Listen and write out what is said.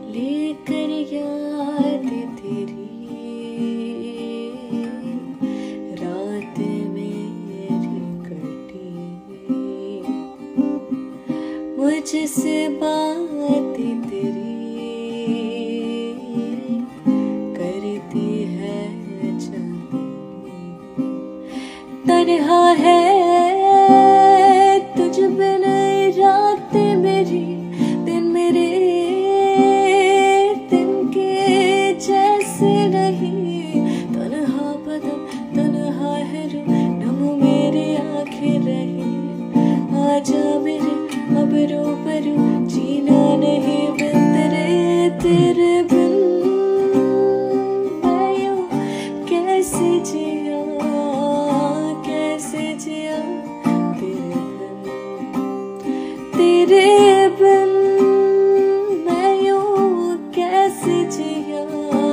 लेकर याद तेरी रात मेरी कटी, मुझसे बात तेरी करती है जानी। तन्हा है तुझ बिन रात मेरी, दिन मेरे दिन के जैसे नहीं। तन्हा बदन तन्हा है रू, नम मेरी आंखें रही। आजा मेरे अब रूबरू, जीना नहीं बिन तेरे, तेरे बिन मैं यूं कैसे जिया, कैसे जिया तेरे बिन मैं यूं कैसे जिया।